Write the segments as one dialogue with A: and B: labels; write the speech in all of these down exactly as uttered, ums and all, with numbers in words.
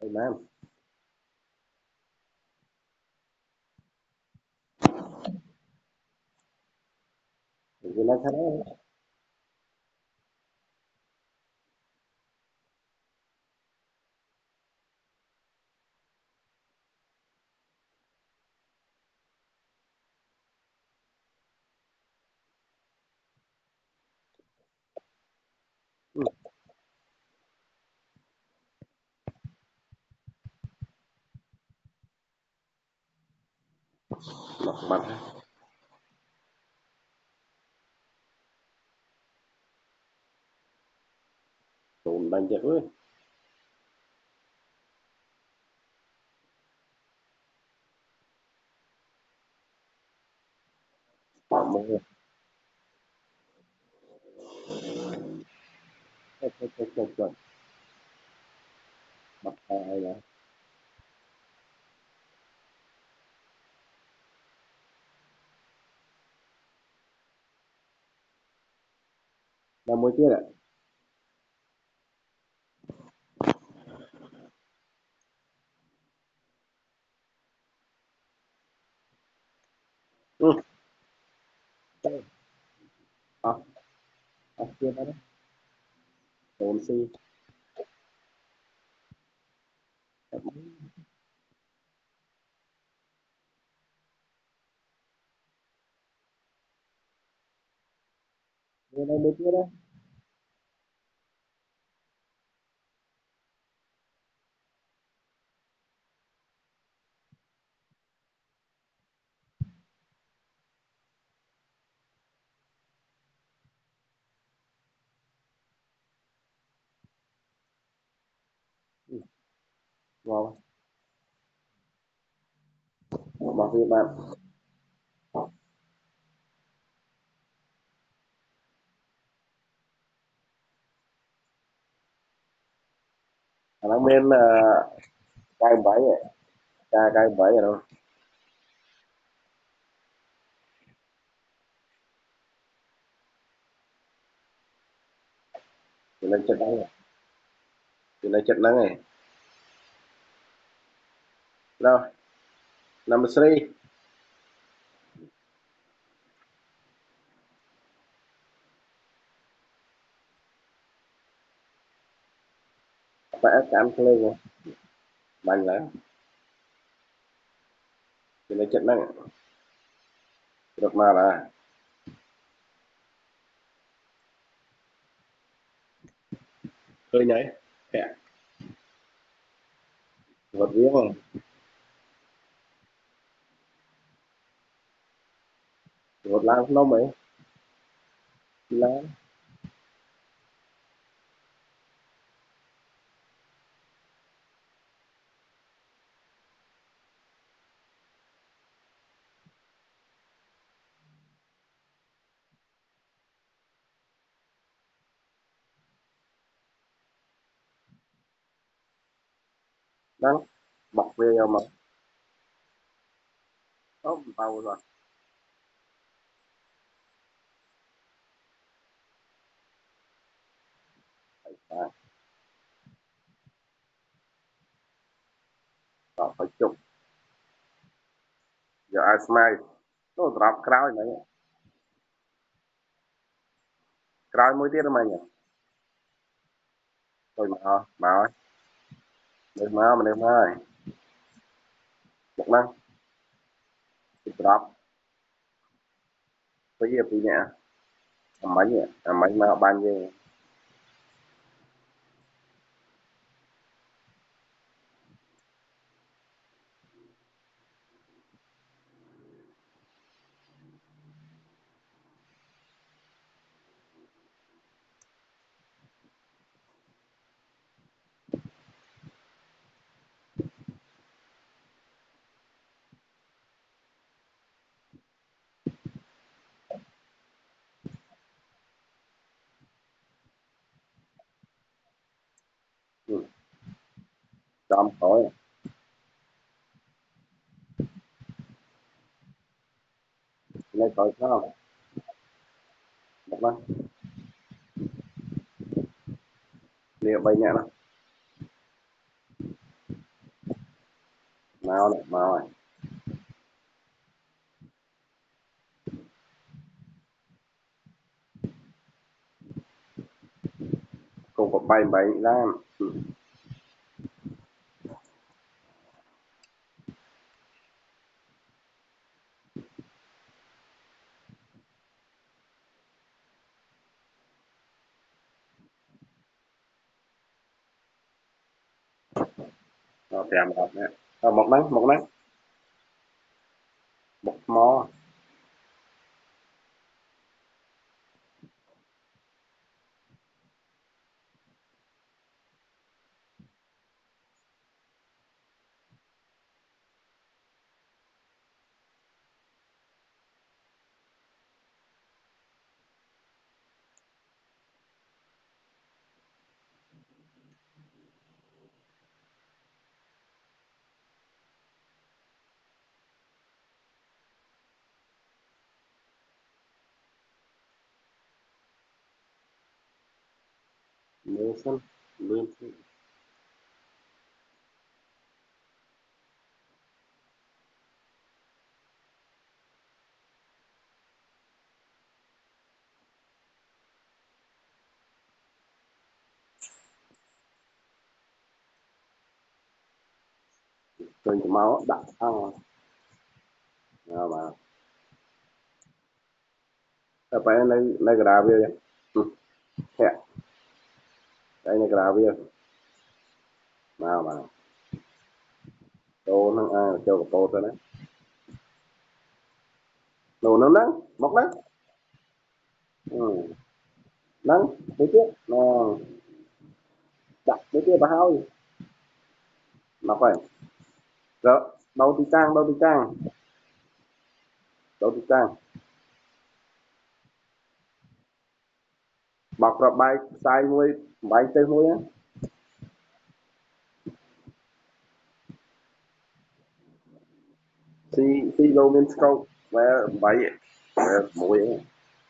A: Việt Nam Việt Nam khá đó. Ừ, mặt mặt tụi đang chết với mua chết chết chết chết chết mặt hai là năm mươi kia đấy. Ừ, đây. À, à, kia đó tụi si đây đây kia đó. Ừ, ngon mặt Việt Nam thằng đang bên cay bảy vậy, cay cay bảy rồi đâu. Thì lên trận nắng này, thì lên trận nắng này đâu number three phải cản lên rồi mạnh lại thì lên trận nắng được mà là hơi nhảy kẹt vật viếng không vật lao nó mấy lá đắng bọc về mà ốp tàu rồi à, rồi phải chụp giờ ai smile nó drop crowd này crowd mới tiết mà nhỉ rồi mà mà ơi được mà mình được mà được năng drop cái gì thì nhỉ mấy nhỉ mấy mà ban nhiêu ừ. Trăm khỏi lấy khỏi sao được năng liệu bay nhẹ lắm Mau này, mau này. Không có bay bay ra. Ừ. Rồi kèm hợp nè. Rồi một nắng, một nắng, một mó. Mưa xanh, mưa xanh. Tôi chỉ máu đặt ăn. Nào mà. Apa yang lagi lagi grave ya? Hmm. Ya, đây là grave ya. Nào mà. Tô nó à, cho cái tô thôi đấy. Đồ nó nắng, mọc nắng. Ừ. Nắng, thấy chưa? Nó đặt cái kia bà hao gì? Mọc vậy. Rồi, đâu thì trang, đâu thì trang, đâu thì trang. Mọc ra bay sai muối, bay tới muối á. Si si low min scope where bay where muối á.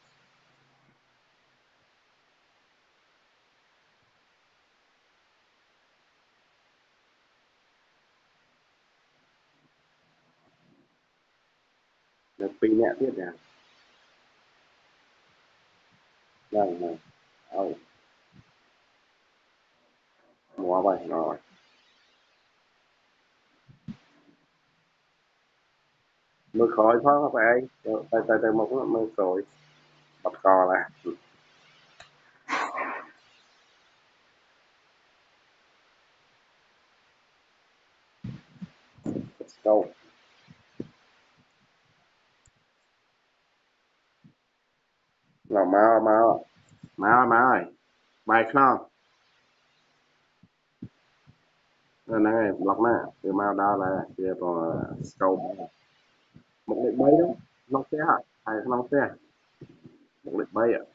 A: Được pin nhẹ thiết nè. Vâng, vâng. Ôi, mua vậy rồi. Mưa khói phó không phải. Tay tay tay một mưa khói. Bật cò là. Let's go. Nào mau mau. Mau mau ơi. Bay không? Nên này lọc nè. Từ mau đau là kia còn scope. Một lịch bay đó. Nó xe hả? Hay nó xe. Một lịch bay ạ.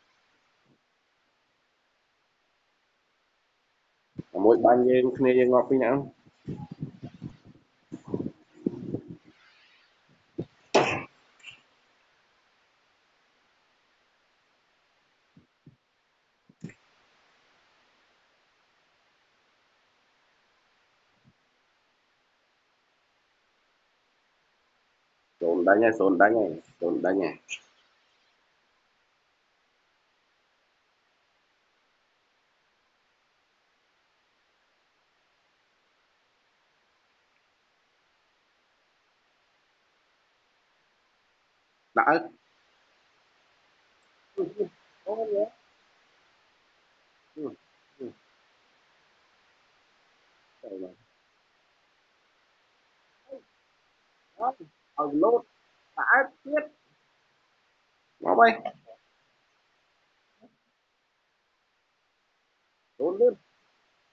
A: Mỗi banយើងគ្នាយើងងាប់ពីណាសូនដាញ់ហើយសូនដាញ់ហើយសូនដាញ់ហើយដាក់អើអូយឲ្យលោតដាក់អើទៀតមកវិញសូនលឿន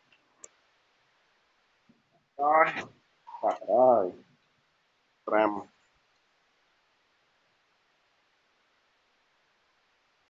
A: rồiបាត់ហើយ5